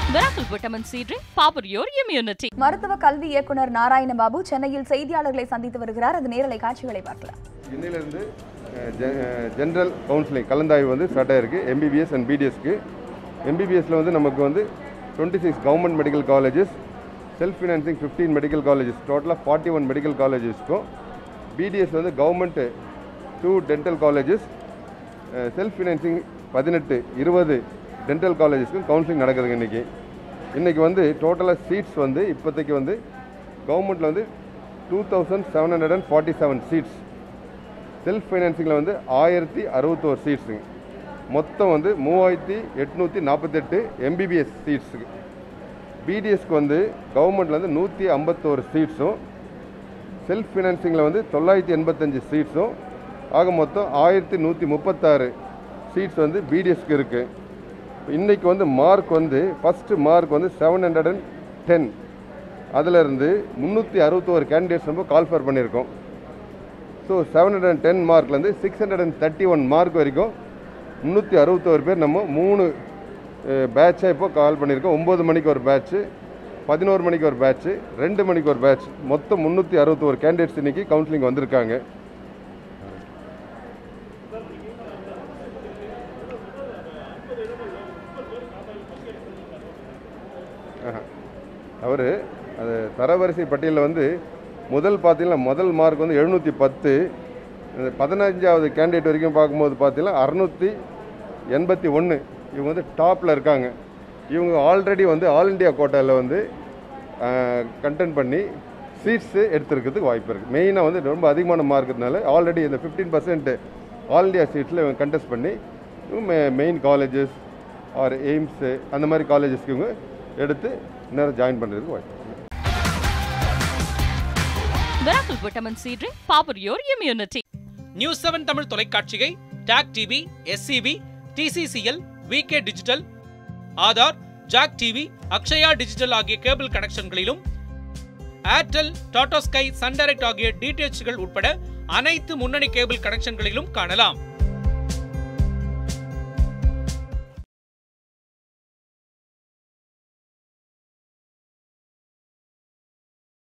Miracle Vitamin C Drink, power your immunity. மருத்துவ கல்வி இயக்குனர் நாராயணபாபு சென்னையில் செய்தியாளர்களை சந்தித்து வருகிறார். அது நேரலை காட்சிகளை பார்க்கலாம். இன்னிலிருந்து ஜெனரல் கவுன்சிலிங் கலந்தாய்வு வந்து ஸ்டார்ட் ஆயிருக்கு MBBS அண்ட் BDSக்கு. MBBSல வந்து நமக்கு வந்து 26 government medical colleges, self financing 15 medical colleges, டோட்டலாக 41 மெடிக்கல் காலேஜஸ்க்கும், BDS வந்து government 2 dental colleges, self financing 18-20 dental காலேஜஸ்க்கும் கவுன்சிலிங் நடக்குதுங்க. இன்றைக்கி வந்து டோட்டலாக சீட்ஸ் வந்து இப்போதைக்கு வந்து கவர்மெண்ட்டில் வந்து 2747 சீட்ஸ், செல்ஃப் ஃபைனான்சிங்கில் வந்து 1061 சீட்ஸுங்க. மொத்தம் வந்து 3848 MBBS சீட்ஸுக்கு. BDSக்கு வந்து கவர்மெண்ட்டில் வந்து 151 சீட்ஸும், செல்ஃப் ஃபினான்சிங்கில் வந்து 985 சீட்ஸும், ஆக மொத்தம் 1136 சீட்ஸ் வந்து BDSக்கு இருக்குது. இன்றைக்கி வந்து மார்க் வந்து ஃபஸ்ட்டு மார்க் வந்து 710, அதிலிருந்து 361 கேண்டிடேட்ஸ் நம்ம கால்ஃபர் பண்ணியிருக்கோம். ஸோ 710 மார்க்லேருந்து 631 மார்க் வரைக்கும் 361 பேர் நம்ம 3 பேட்சாக இப்போ கால் பண்ணியிருக்கோம். 9 மணிக்கு ஒரு பேட்ச்சு, 11 மணிக்கு ஒரு பேட்ச்சு, 2 மணிக்கு ஒரு பேட்ச், மொத்தம் 361 கேண்டிடேட்ஸ் இன்றைக்கி கவுன்சிலிங் வந்திருக்காங்க. அவர் அது தரவரிசை பட்டியலில் வந்து பார்த்தீங்கன்னா முதல் மார்க் வந்து 710, 15வது கேண்டிடேட் வரைக்கும் பார்க்கும்போது பார்த்தீங்கன்னா 681. இவங்க வந்து டாப்பில் இருக்காங்க. இவங்க ஆல்ரெடி வந்து ஆல் இண்டியா கோட்டாவில் வந்து கண்டென்ட் பண்ணி சீட்ஸு எடுத்துருக்கிறதுக்கு வாய்ப்பு இருக்குது. மெயினாக வந்து ரொம்ப அதிகமான மார்க்குனால ஆல்ரெடி இந்த 15% ஆல் இண்டியா சீட்ஸில் இவங்க கண்டெஸ்ட் பண்ணி மெயின் காலேஜஸ் ஆர் எய்ம்ஸு அந்த மாதிரி காலேஜஸ்க்கு இவங்க எடுத்து இன்னும் ஜாயின் பண்ணுறதுக்கு வாய்ப்பு. Miracle Vitamin C Drink, power your immunity. News 7 Tamil தொலைக்காட்சியை TAG TV, SCB, TCCL, VK digital, Aadhaar, Jack TV, Akshaya digital ஆகிய கேபிள் கனெக்ஷன்களிலும், Airtel, Tata Sky, Sun Direct ஆகிய DTHகள் உட்பட அனைத்து முன்னணி கேபிள் கனெக்ஷன்களிலும் காணலாம்.